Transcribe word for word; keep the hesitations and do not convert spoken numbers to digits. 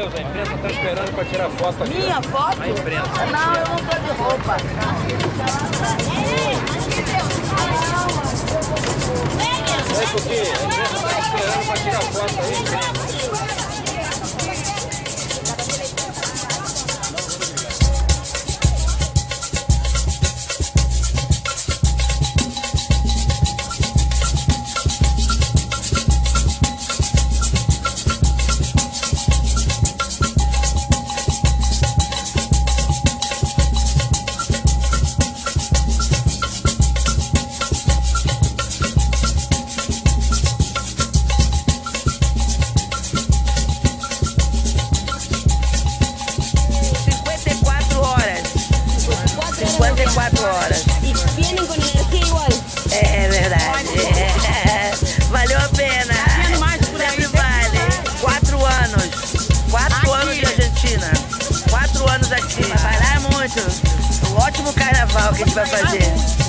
Deus, a imprensa tá esperando pra tirar foto aqui. Minha foto? A imprensa. Não, eu não tô de roupa. É porque a imprensa tá esperando pra tirar foto aí, imprensa. cinquenta e quatro horas. Y vienen con energía igual. É, é verdade. É. Valeu a pena. Sempre vale. Quatro anos. Quatro anos de Argentina. Quatro anos aqui. Vai lá muito. Um ótimo carnaval que a gente vai fazer.